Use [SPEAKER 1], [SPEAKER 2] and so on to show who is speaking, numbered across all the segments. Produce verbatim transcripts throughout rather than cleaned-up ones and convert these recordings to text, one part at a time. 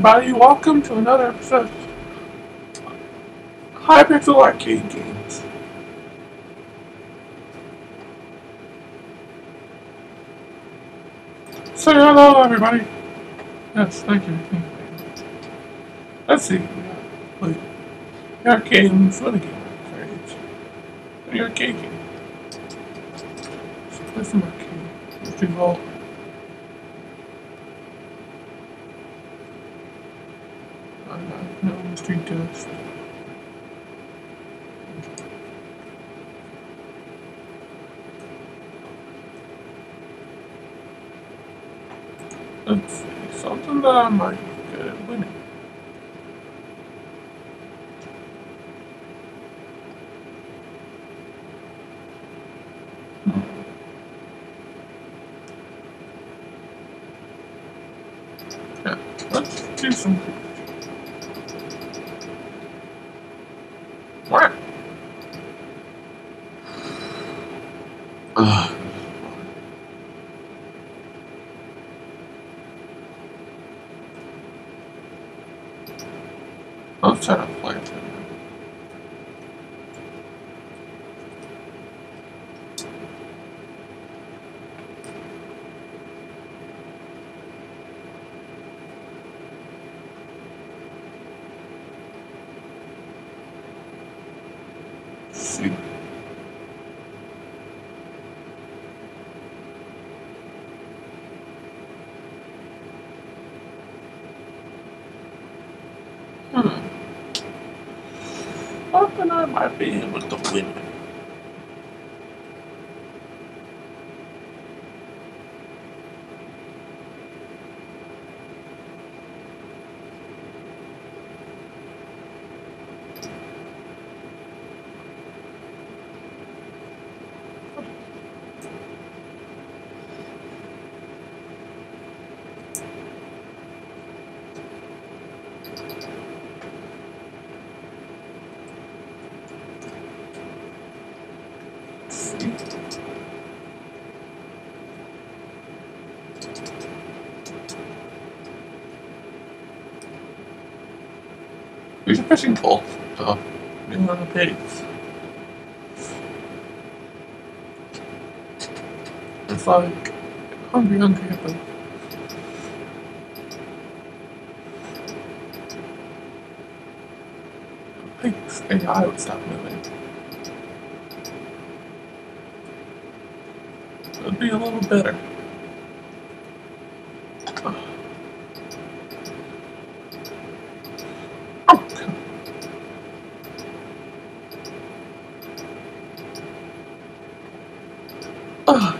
[SPEAKER 1] everybody, welcome to another episode of Hypixel Arcade Games. Say hello, everybody. Yes, thank you. Thank you. Let's see. Wait. Arcade games. What a game. Sorry. Your arcade game. Let's play some arcade. Mystery Vault. Uh, no, Mystery Dust. Let's see. Something that I might be good at winning. Yeah, let's do some. What? Ugh. Let's try to play it. See. Hmm. Hoping I might be able to win. There's a fishing pole, so maybe on the pigs. It's like hungry, hungry hippo. Pigs A I would stop moving. It would be a little better. Oh. Oh.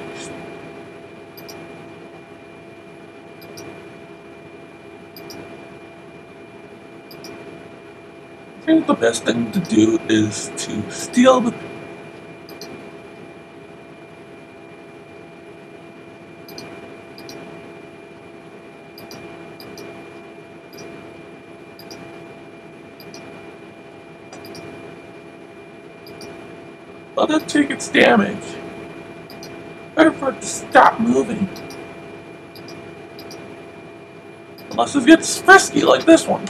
[SPEAKER 1] I think the best thing to do is to steal the. Let it take its damage. Better for it to stop moving. Unless it gets frisky like this one.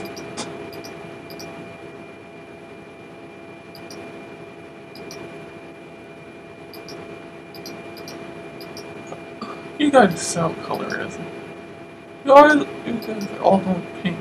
[SPEAKER 1] You guys sell color, isn't it? You guys, you guys are all on pink.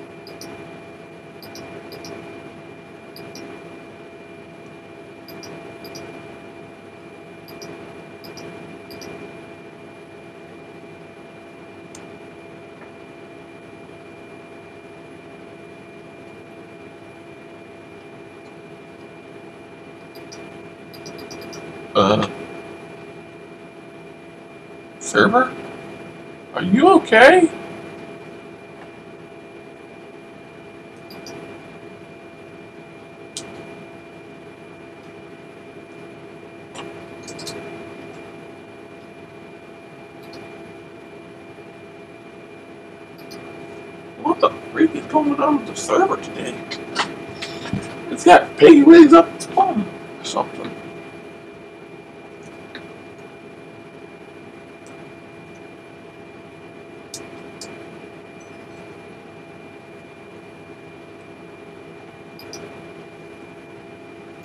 [SPEAKER 1] Uh, server? Are you okay? What the freak is going on with the server today? It's got piggy wigs up its bum or something.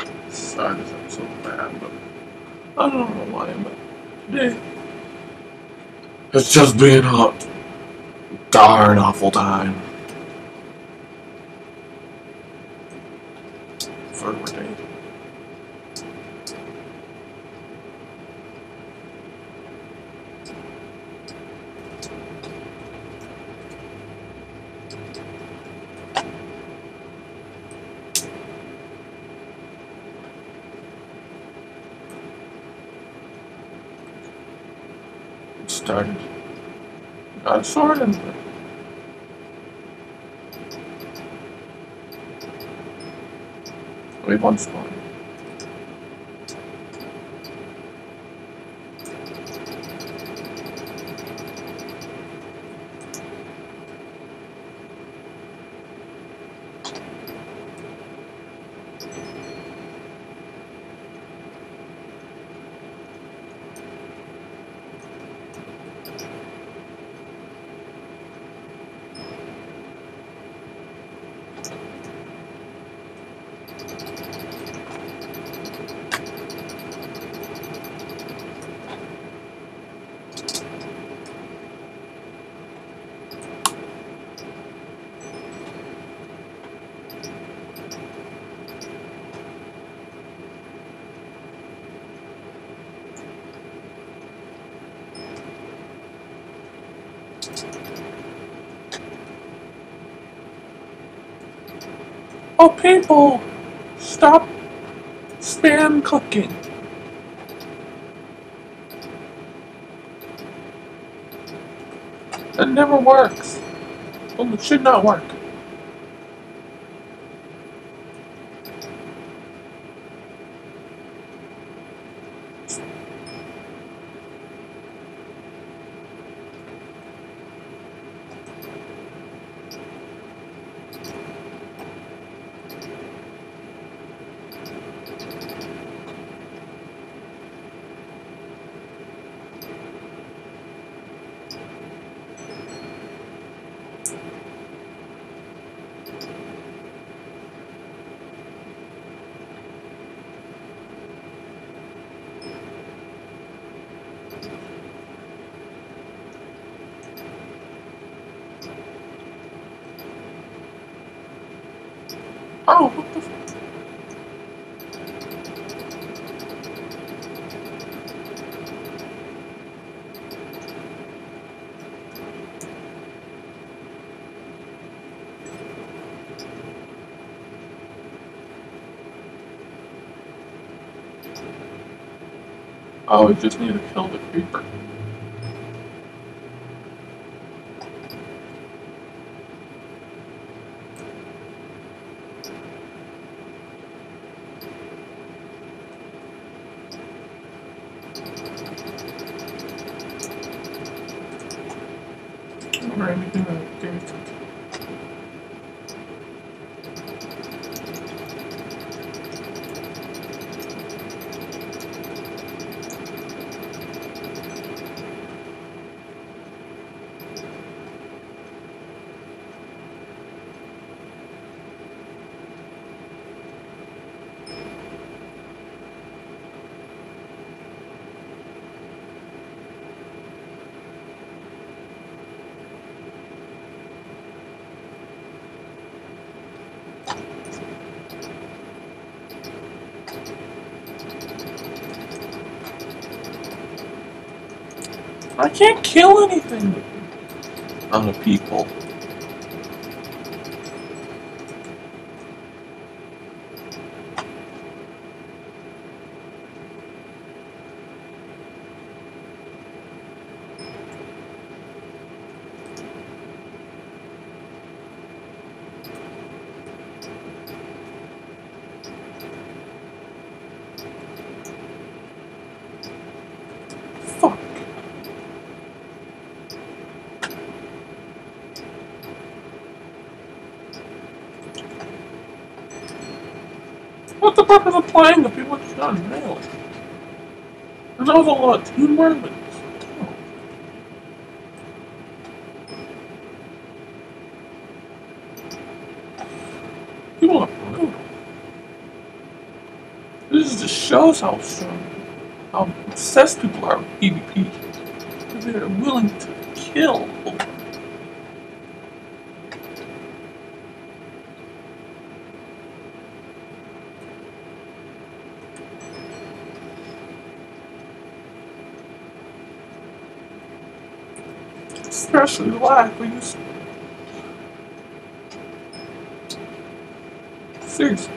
[SPEAKER 1] Sorry, this episode bad, but I don't know why, but today it's just been a darn awful time. For a day. Started. Got a sword and we one spawn. Oh, people! Stop spam clicking. It never works. Well, it should not work. Oh, what the f- Oh, we just need to kill the creeper. Or anything that David could. I can't kill anything on the people. Fuck. What's the purpose of playing if people just got nailed? And that was a lot. Two mermaids. Oh. People are brutal. This just shows how strong, how obsessed people are with PvP. They're willing to kill over it. Especially live when you seriously.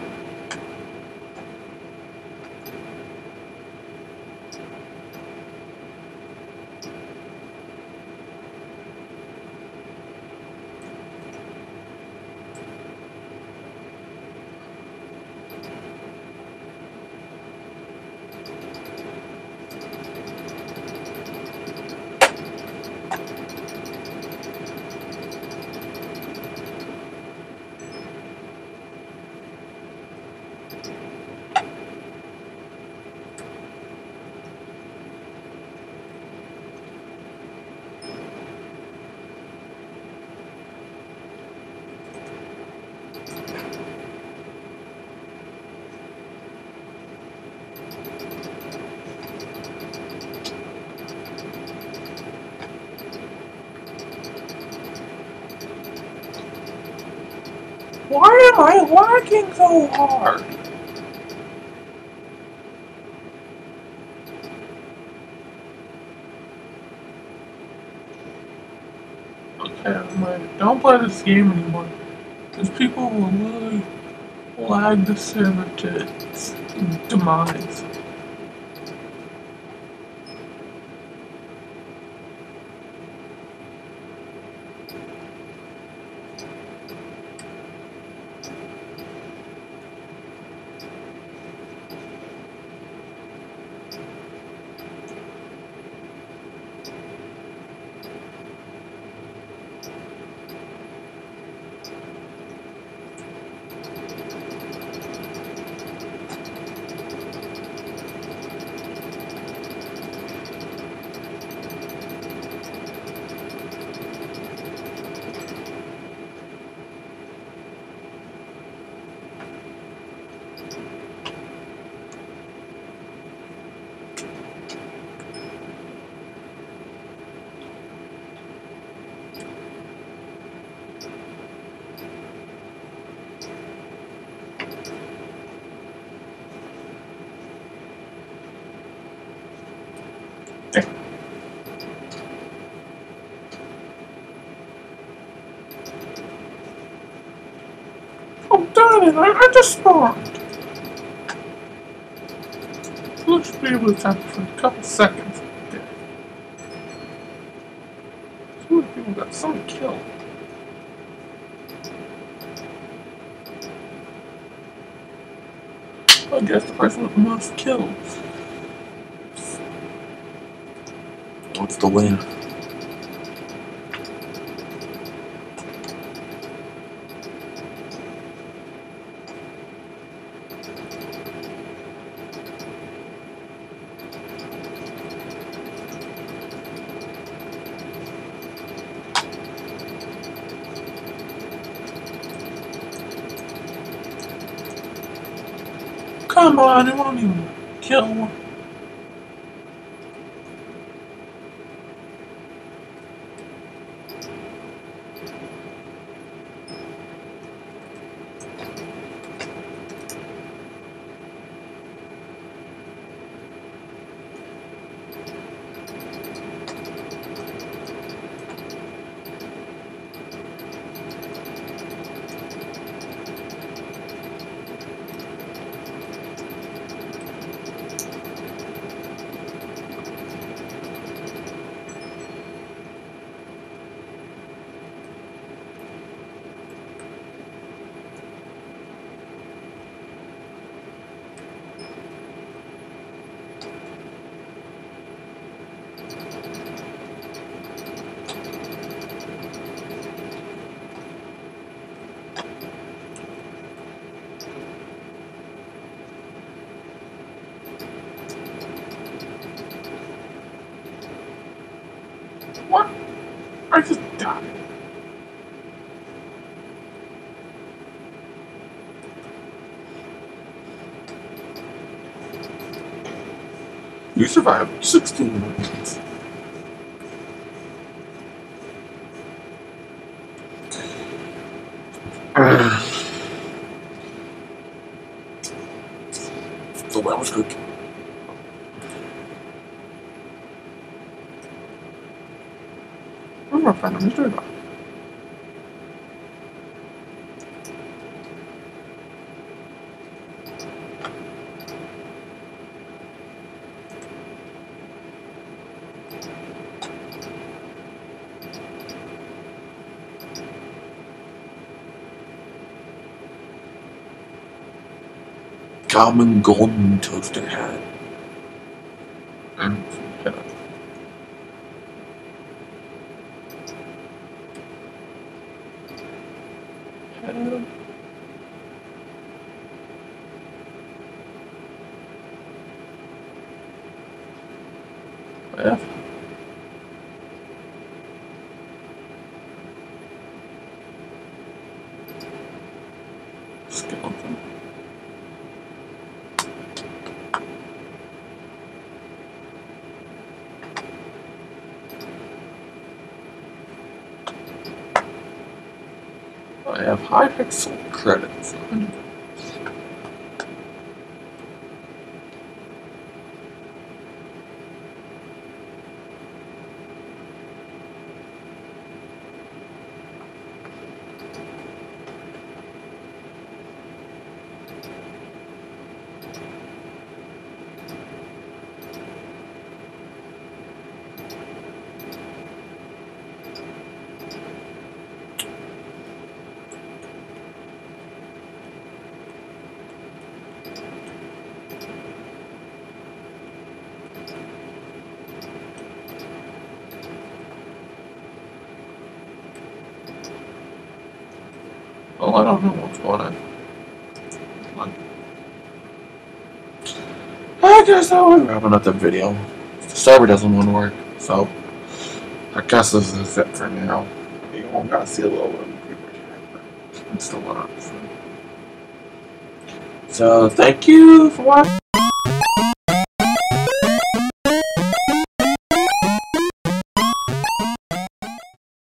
[SPEAKER 1] Why am I lagging so hard? Okay, I'm like, don't play this game anymore. Because people will literally lag the server to its demise. Oh, darn it, I, I just spawned. We'll just be able to tap for a couple seconds. Okay. Two people got someone killed. I guess the person with the most kills.
[SPEAKER 2] What's the win?
[SPEAKER 1] Come on, it won't even kill one. What? I just died.
[SPEAKER 2] You survived sixteen minutes. So that was good. I'm gonna find a mystery box. Common golden toaster hat. Mm. Yeah. Uh, yeah. Skeleton. I have Hypixel credits. Well, I don't know what's going on. I guess that we're wrapping up the video. The server doesn't want to work, so I guess this is it for now. You won't gotta see a little bit of people here, but it's still on. So, so thank you for watching.